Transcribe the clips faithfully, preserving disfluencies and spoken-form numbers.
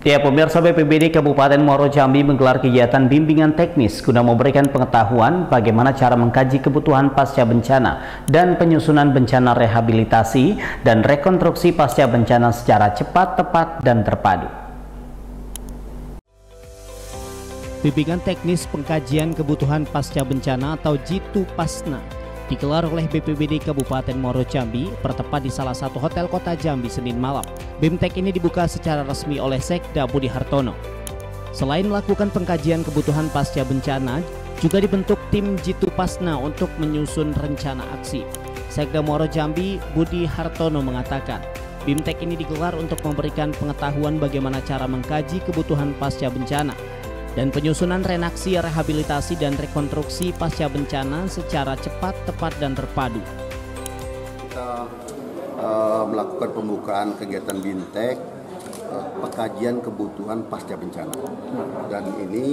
Ya, pemirsa, B P B D Kabupaten Muaro Jambi menggelar kegiatan bimbingan teknis guna memberikan pengetahuan bagaimana cara mengkaji kebutuhan pasca bencana dan penyusunan bencana rehabilitasi dan rekonstruksi pasca bencana secara cepat, tepat, dan terpadu. Bimbingan teknis pengkajian kebutuhan pasca bencana atau Jitu Pasna digelar oleh B P B D Kabupaten Muaro Jambi bertempat di salah satu hotel kota Jambi Senin malam. BIMTEK ini dibuka secara resmi oleh Sekda Budi Hartono. Selain melakukan pengkajian kebutuhan pasca bencana, juga dibentuk tim Jitu Pasna untuk menyusun rencana aksi. Sekda Muaro Jambi Budi Hartono mengatakan, BIMTEK ini digelar untuk memberikan pengetahuan bagaimana cara mengkaji kebutuhan pasca bencana dan penyusunan renaksi, rehabilitasi, dan rekonstruksi pasca bencana secara cepat, tepat, dan terpadu. Kita uh, melakukan pembukaan kegiatan BIMTEK, uh, pengkajian kebutuhan pasca bencana. Dan ini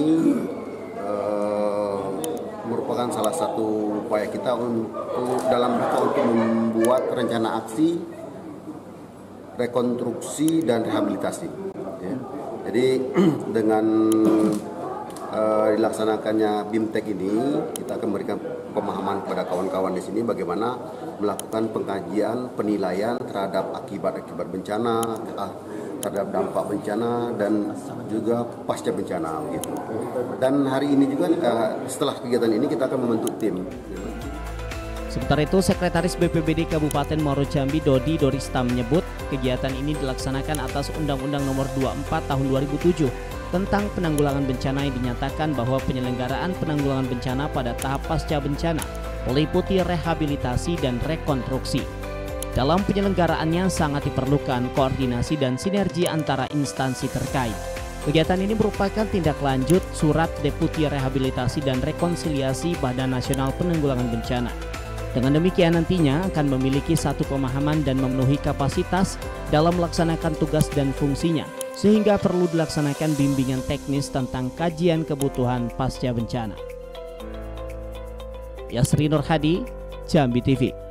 uh, merupakan salah satu upaya kita untuk dalam rangka untuk membuat rencana aksi, rekonstruksi, dan rehabilitasi. Ya. Jadi dengan uh, dilaksanakannya BIMTEK ini, kita akan memberikan pemahaman kepada kawan-kawan di sini bagaimana melakukan pengkajian, penilaian terhadap akibat-akibat bencana, terhadap dampak bencana, dan juga pasca bencana. Gitu. Dan hari ini juga uh, setelah kegiatan ini kita akan membentuk tim. Sementara itu, Sekretaris B P B D Kabupaten Muaro Jambi Dodi Dorista menyebut kegiatan ini dilaksanakan atas Undang-Undang Nomor dua puluh empat Tahun dua ribu tujuh tentang penanggulangan bencana yang dinyatakan bahwa penyelenggaraan penanggulangan bencana pada tahap pasca bencana meliputi rehabilitasi dan rekonstruksi. Dalam penyelenggaraannya sangat diperlukan koordinasi dan sinergi antara instansi terkait. Kegiatan ini merupakan tindak lanjut Surat Deputi Rehabilitasi dan Rekonsiliasi Badan Nasional Penanggulangan Bencana. Dengan demikian nantinya akan memiliki satu pemahaman dan memenuhi kapasitas dalam melaksanakan tugas dan fungsinya, sehingga perlu dilaksanakan bimbingan teknis tentang kajian kebutuhan pasca bencana. Yasri Nur Hadi, Jambi T V.